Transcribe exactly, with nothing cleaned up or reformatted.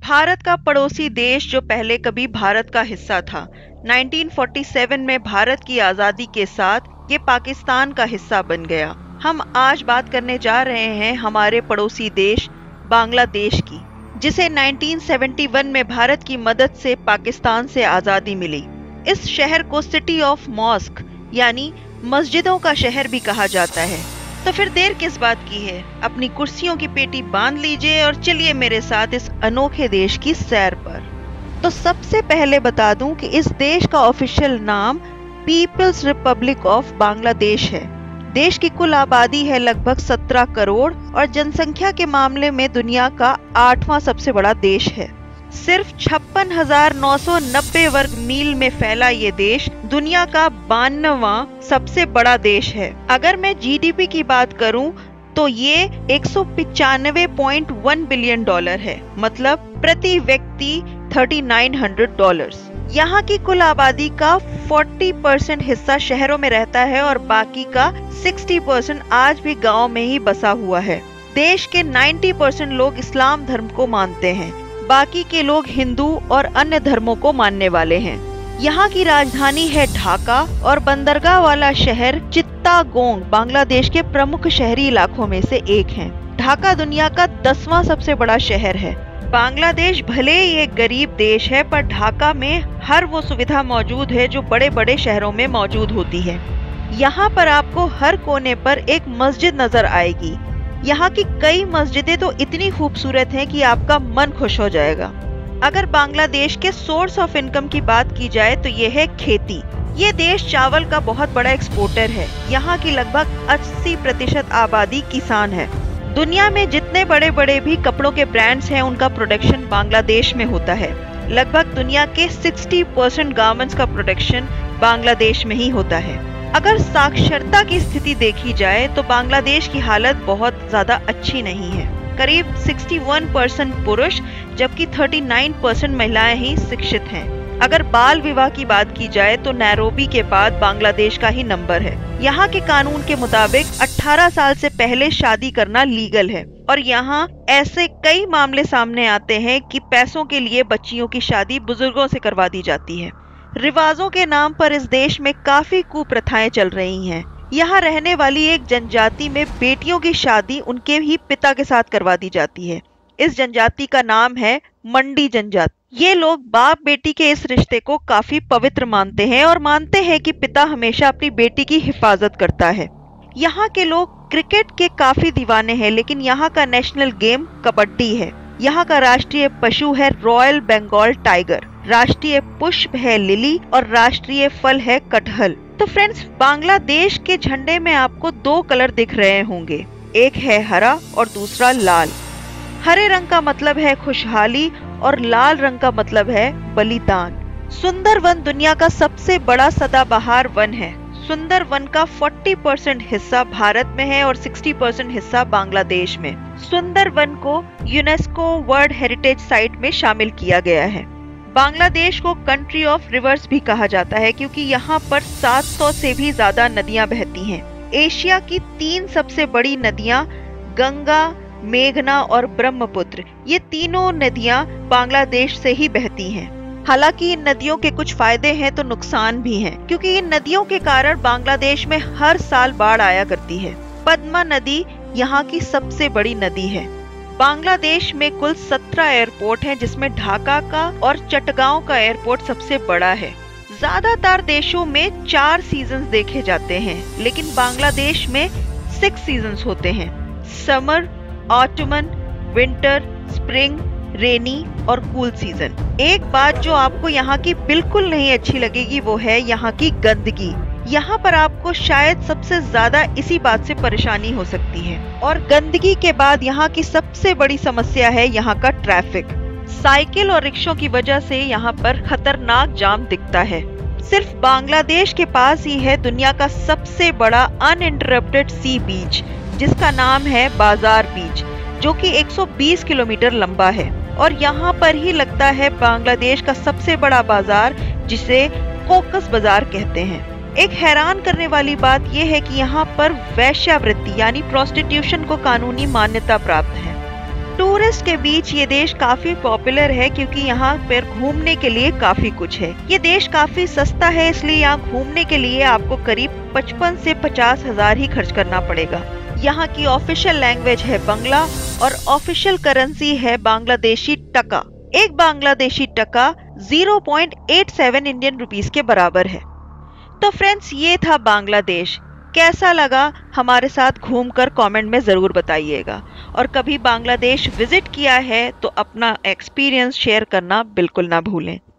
भारत का पड़ोसी देश जो पहले कभी भारत का हिस्सा था। उन्नीस सौ सैंतालीस में भारत की आजादी के साथ ये पाकिस्तान का हिस्सा बन गया। हम आज बात करने जा रहे हैं हमारे पड़ोसी देश बांग्लादेश की, जिसे उन्नीस सौ इकहत्तर में भारत की मदद से पाकिस्तान से आजादी मिली। इस शहर को सिटी ऑफ मॉस्क यानी मस्जिदों का शहर भी कहा जाता है। तो फिर देर किस बात की है, अपनी कुर्सियों की पेटी बांध लीजिए और चलिए मेरे साथ इस अनोखे देश की सैर पर। तो सबसे पहले बता दूं कि इस देश का ऑफिशियल नाम पीपल्स रिपब्लिक ऑफ बांग्लादेश है। देश की कुल आबादी है लगभग सत्रह करोड़ और जनसंख्या के मामले में दुनिया का आठवां सबसे बड़ा देश है। सिर्फ छप्पन हजार नौ सौ नब्बे वर्ग मील में फैला ये देश दुनिया का बानवेवां सबसे बड़ा देश है। अगर मैं जीडीपी की बात करूं तो ये एक सौ पिचानवे पॉइंट एक बिलियन डॉलर है, मतलब प्रति व्यक्ति उनतालीस सौ डॉलर्स। यहाँ की कुल आबादी का चालीस परसेंट हिस्सा शहरों में रहता है और बाकी का साठ परसेंट आज भी गाँव में ही बसा हुआ है। देश के नब्बे परसेंट लोग इस्लाम धर्म को मानते हैं, बाकी के लोग हिंदू और अन्य धर्मों को मानने वाले हैं। यहाँ की राजधानी है ढाका और बंदरगाह वाला शहर चित्तागोंग बांग्लादेश के प्रमुख शहरी इलाकों में से एक है। ढाका दुनिया का दसवां सबसे बड़ा शहर है। बांग्लादेश भले ही एक गरीब देश है, पर ढाका में हर वो सुविधा मौजूद है जो बड़े बड़े शहरों में मौजूद होती है। यहाँ पर आपको हर कोने पर एक मस्जिद नजर आएगी। यहाँ की कई मस्जिदें तो इतनी खूबसूरत हैं कि आपका मन खुश हो जाएगा। अगर बांग्लादेश के सोर्स ऑफ इनकम की बात की जाए तो ये है खेती। ये देश चावल का बहुत बड़ा एक्सपोर्टर है। यहाँ की लगभग अस्सी प्रतिशत आबादी किसान है। दुनिया में जितने बड़े बड़े भी कपड़ों के ब्रांड्स हैं, उनका प्रोडक्शन बांग्लादेश में होता है। लगभग दुनिया के साठ परसेंट गारमेंट्स का प्रोडक्शन बांग्लादेश में ही होता है। अगर साक्षरता की स्थिति देखी जाए तो बांग्लादेश की हालत बहुत ज्यादा अच्छी नहीं है। करीब इकसठ परसेंट पुरुष जबकि उनतालीस परसेंट महिलाएं ही शिक्षित हैं। अगर बाल विवाह की बात की जाए तो नैरोबी के बाद बांग्लादेश का ही नंबर है। यहाँ के कानून के मुताबिक अठारह साल से पहले शादी करना लीगल है और यहाँ ऐसे कई मामले सामने आते हैं कि पैसों के लिए बच्चियों की शादी बुजुर्गों से करवा दी जाती है। रिवाजों के नाम पर इस देश में काफी कुप्रथाएं चल रही हैं। यहाँ रहने वाली एक जनजाति में बेटियों की शादी उनके ही पिता के साथ करवा दी जाती है। इस जनजाति का नाम है मंडी जनजाति। ये लोग बाप बेटी के इस रिश्ते को काफी पवित्र मानते हैं और मानते हैं कि पिता हमेशा अपनी बेटी की हिफाजत करता है। यहाँ के लोग क्रिकेट के काफी दीवाने हैं, लेकिन यहाँ का नेशनल गेम कबड्डी है। यहाँ का राष्ट्रीय पशु है रॉयल बंगाल टाइगर, राष्ट्रीय पुष्प है लिली और राष्ट्रीय फल है कटहल। तो फ्रेंड्स, बांग्लादेश के झंडे में आपको दो कलर दिख रहे होंगे, एक है हरा और दूसरा लाल। हरे रंग का मतलब है खुशहाली और लाल रंग का मतलब है बलिदान। सुंदरवन दुनिया का सबसे बड़ा सदाबहार वन है। सुंदरवन का चालीस परसेंट हिस्सा भारत में है और साठ परसेंट हिस्सा बांग्लादेश में। सुंदरवन को यूनेस्को वर्ल्ड हेरिटेज साइट में शामिल किया गया है। बांग्लादेश को कंट्री ऑफ रिवर्स भी कहा जाता है क्योंकि यहाँ पर सात सौ से भी ज्यादा नदियां बहती हैं। एशिया की तीन सबसे बड़ी नदियां गंगा, मेघना और ब्रह्मपुत्र, ये तीनों नदियां बांग्लादेश से ही बहती हैं। हालांकि इन नदियों के कुछ फायदे हैं तो नुकसान भी हैं, क्योंकि इन नदियों के कारण बांग्लादेश में हर साल बाढ़ आया करती है। पद्मा नदी यहाँ की सबसे बड़ी नदी है। बांग्लादेश में कुल सत्रह एयरपोर्ट हैं, जिसमें ढाका का और चटगांव का एयरपोर्ट सबसे बड़ा है। ज्यादातर देशों में चार सीजन्स देखे जाते हैं, लेकिन बांग्लादेश में सिक्स सीजन्स होते हैं, summer, autumn, winter, spring, rainy और कूल सीजन। एक बात जो आपको यहाँ की बिल्कुल नहीं अच्छी लगेगी वो है यहाँ की गंदगी। यहाँ पर आपको शायद सबसे ज्यादा इसी बात से परेशानी हो सकती है। और गंदगी के बाद यहाँ की सबसे बड़ी समस्या है यहाँ का ट्रैफिक। साइकिल और रिक्शों की वजह से यहाँ पर खतरनाक जाम दिखता है। सिर्फ बांग्लादेश के पास ही है दुनिया का सबसे बड़ा अनइंटरप्टेड सी बीच, जिसका नाम है बाजार बीच, जो कि एक सौ बीस किलोमीटर लंबा है। और यहाँ पर ही लगता है बांग्लादेश का सबसे बड़ा बाजार, जिसे कोकस बाजार कहते हैं। एक हैरान करने वाली बात यह है कि यहाँ पर वेश्यावृत्ति यानी प्रोस्टिट्यूशन को कानूनी मान्यता प्राप्त है। टूरिस्ट के बीच ये देश काफी पॉपुलर है क्योंकि यहाँ पर घूमने के लिए काफी कुछ है। ये देश काफी सस्ता है, इसलिए यहाँ घूमने के लिए आपको करीब पचपन से पचास हजार ही खर्च करना पड़ेगा। यहाँ की ऑफिशियल लैंग्वेज है बांग्ला और ऑफिशियल करेंसी है बांग्लादेशी टका। एक Bangladeshi taka zero point eight seven Indian rupees के बराबर है। तो फ्रेंड्स, ये था बांग्लादेश। कैसा लगा हमारे साथ घूमकर कमेंट में जरूर बताइएगा, और कभी बांग्लादेश विजिट किया है तो अपना एक्सपीरियंस शेयर करना बिल्कुल ना भूलें।